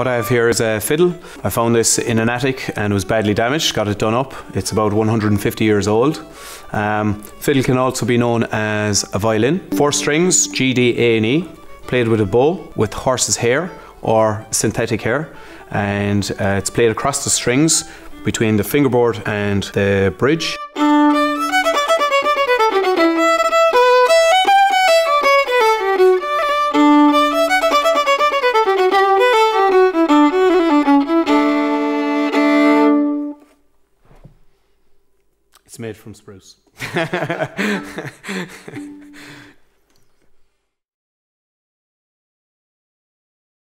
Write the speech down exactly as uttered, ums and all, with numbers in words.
What I have here is a fiddle. I found this in an attic and was badly damaged, got it done up. It's about one hundred fifty years old. Um, fiddle can also be known as a violin. Four strings, G, D, A and E, played with a bow with horse's hair or synthetic hair, and uh, it's played across the strings between the fingerboard and the bridge. It's made from spruce.